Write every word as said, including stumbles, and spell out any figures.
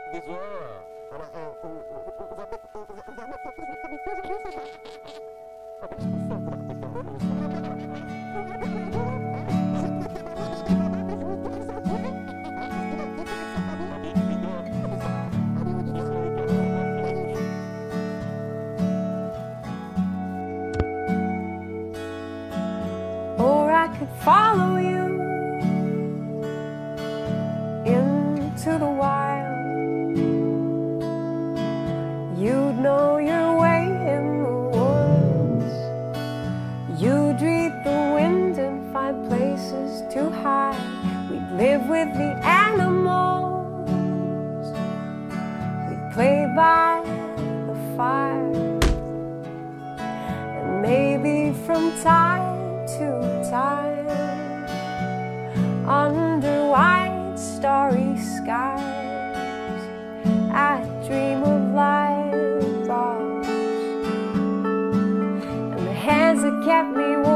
Or I could follow you into the wild. You'd know your way in the woods. You'd read the wind and find places to hide. We'd live with the animals. We'd play by the fire. And maybe from time to time, under white starry skies, I dream of light thoughts and the hands that kept me warm.